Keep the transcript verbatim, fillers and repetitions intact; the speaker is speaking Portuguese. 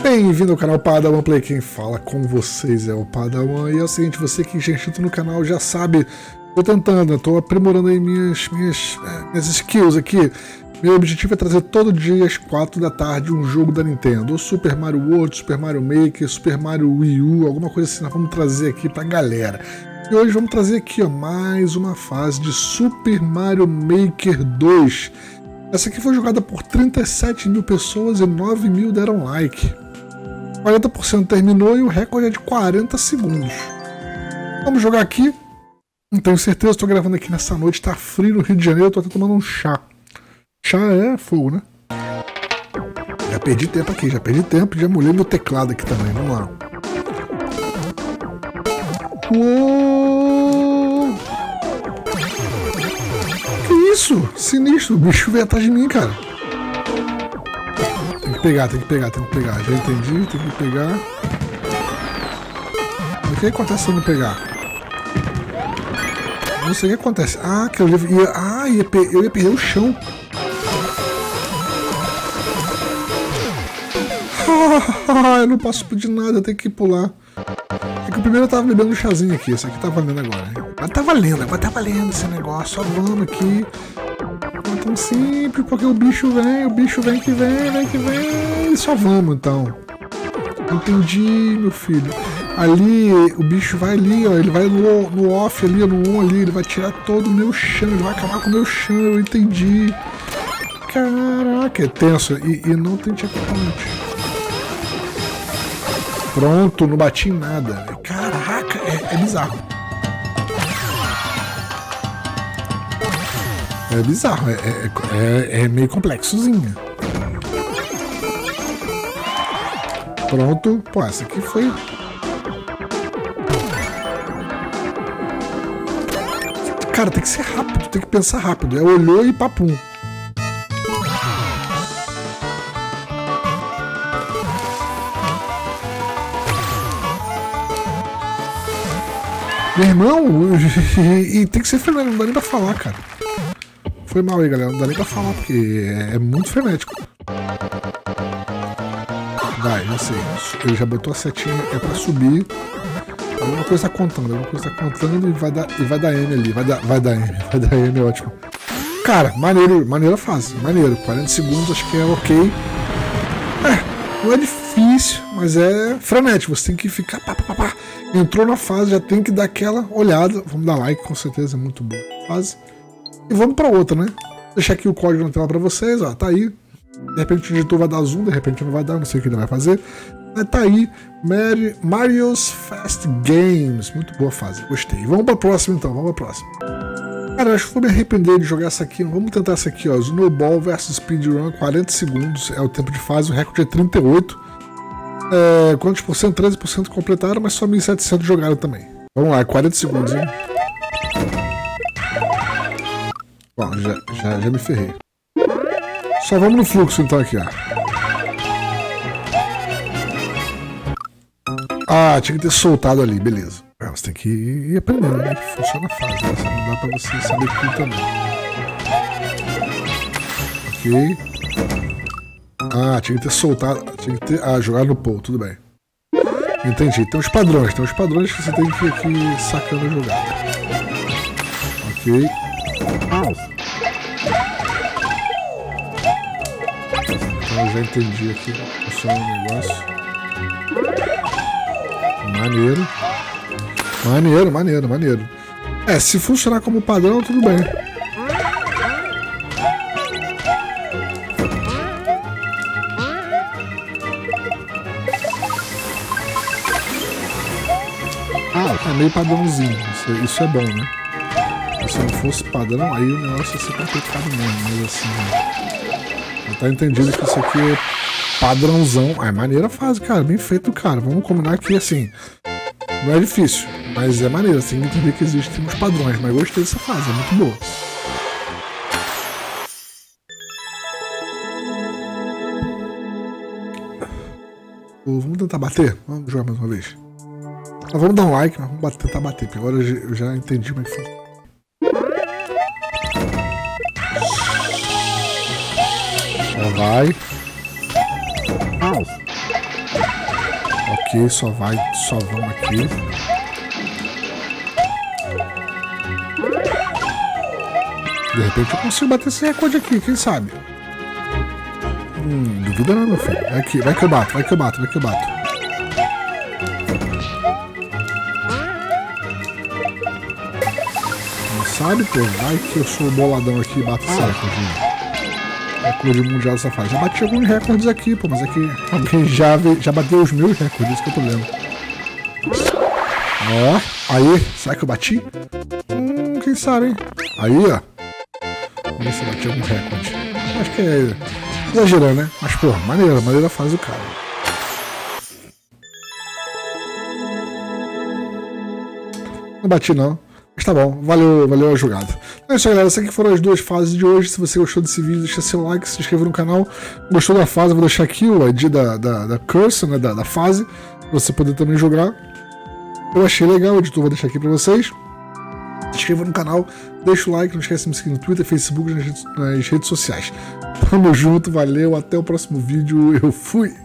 Bem-vindo ao canal Padawan Play, quem fala com vocês é o Padawan. E é o seguinte, você que já é inscrito no canal já sabe, tô tentando, tô aprimorando aí minhas, minhas, minhas skills aqui. Meu objetivo é trazer todo dia às quatro da tarde um jogo da Nintendo, ou Super Mario World, Super Mario Maker, Super Mario Wii U, alguma coisa assim, nós vamos trazer aqui pra galera. E hoje vamos trazer aqui, ó, mais uma fase de Super Mario Maker dois. Essa aqui foi jogada por trinta e sete mil pessoas e nove mil deram like. quarenta por cento terminou e o recorde é de quarenta segundos. Vamos jogar aqui. Não tenho certeza, estou gravando aqui nessa noite, tá frio no Rio de Janeiro, estou até tomando um chá. Chá é fogo, né? Já perdi tempo aqui, já perdi tempo, já molhei meu teclado aqui também, vamos lá. Uou! Que isso? Sinistro, o bicho veio atrás de mim, cara. Tem que pegar, tem que pegar, tem que pegar. Já entendi, tem que pegar. O que acontece se eu não pegar? Não sei o que acontece. Ah, que eu ia, ah, ia, eu ia perder o chão. Ah, eu não posso de nada, eu tenho que pular. É que o primeiro eu tava bebendo um chazinho aqui, esse aqui tá valendo agora. Mas tá valendo, agora tá valendo esse negócio. Só vamos aqui. Não é tão simples, porque o bicho vem, o bicho vem que vem, vem que vem. E só vamos então. Entendi, meu filho. Ali, o bicho vai ali, ó. Ele vai no, no off ali, no on ali. Ele vai tirar todo o meu chão, ele vai acabar com o meu chão, eu entendi. Caraca, é tenso. E, e não tem checkpoint. Pronto, não bati em nada. Caraca, é, é bizarro. É bizarro, é, é, é, é meio complexozinho. Pronto, pô, essa aqui foi... Cara, tem que ser rápido, tem que pensar rápido. É olhou e papum. Meu irmão, e, e tem que ser frenético, não dá nem pra falar, cara. Foi mal aí, galera, não dá nem pra falar, porque é, é muito frenético. Vai, já sei. Ele já botou a setinha, é pra subir. Alguma coisa tá contando, alguma coisa tá contando e vai dar, e vai dar M ali. Vai dar, vai dar M, vai dar M, é ótimo. Cara, maneiro, maneira fase, maneiro. quarenta segundos, acho que é ok. É, não é difícil, mas é frenético. Você tem que ficar pá, pá, pá, pá. Entrou na fase, já tem que dar aquela olhada. Vamos dar like, com certeza, é muito boa a fase. E vamos pra outra, né? Vou deixar aqui o código na tela pra vocês, ó, tá aí. De repente o editor vai dar zoom, de repente não vai dar, não sei o que ele vai fazer. Mas tá aí, Mary, Mario's Fast Games. Muito boa fase, gostei. Vamos pra próxima então, vamos pra próxima. Cara, acho que vou me arrepender de jogar essa aqui. Vamos tentar essa aqui, ó. Snowball versus Speedrun, quarenta segundos é o tempo de fase, o recorde é trinta e oito. É, quantos por cento? treze por cento completaram, mas só mil e setecentos jogaram também. Vamos lá, quarenta segundos, hein? Bom, já, já, já me ferrei. Só vamos no fluxo então aqui, ó. Ah, tinha que ter soltado ali, beleza. Ah, você tem que ir aprendendo, né? Que funciona fácil, né? Não dá pra você saber tudo também. Ok. Ah, tinha que ter soltado. Tinha que ter. Ah, jogar no pool, tudo bem. Entendi. Tem os padrões, tem os padrões que você tem que ir aqui sacando a jogada. Ok. Então eu já entendi aqui. Funciona o negócio. Maneiro. Maneiro, maneiro, maneiro. É, se funcionar como padrão, tudo bem. É meio padrãozinho, isso, isso é bom, né? Se não fosse padrão, aí o negócio ia ser complicado mesmo, mas assim, né? Já tá entendido que isso aqui é padrãozão. Ah, é maneira a fase, cara, bem feito, cara. Vamos combinar que, assim, não é difícil, mas é maneiro, assim, entender que existem uns padrões, mas gostei dessa fase, é muito boa. Vamos tentar bater? Vamos jogar mais uma vez. Mas vamos dar um like, mas vamos bater, tentar bater, porque agora eu já entendi como é que funciona. Já vai. Ok, só vai, só vamos aqui. De repente eu consigo bater esse recorde aqui, quem sabe? Hum, duvida não, meu filho. Vai aqui, vai que eu bato, vai que eu bato, vai que eu bato. Não sabe, pô? Vai que eu sou boladão aqui e bato esse recorde. Recorde mundial dessa fase. Já bati alguns recordes aqui, pô, mas é que alguém já, já bateu os meus recordes, esse que é o problema. Ó, aí, será que eu bati? Hum, quem sabe, hein? Aí, ó. Vamos ver se eu bati algum recorde. Acho que é exagerando, né? Mas, pô, maneira, maneira faz o cara. Não bati, não. Mas tá bom, valeu, valeu a jogada. Então é isso aí, galera. Essas aqui foram as duas fases de hoje. Se você gostou desse vídeo, deixa seu like, se inscreva no canal. Gostou da fase, eu vou deixar aqui o I D da, da, da curse, né, da, da fase, pra você poder também jogar. Eu achei legal, o editor vou deixar aqui pra vocês. Se inscreva no canal, deixa o like, não esquece de me seguir no Twitter, Facebook, nas redes, nas redes sociais. Tamo junto, valeu, até o próximo vídeo, eu fui!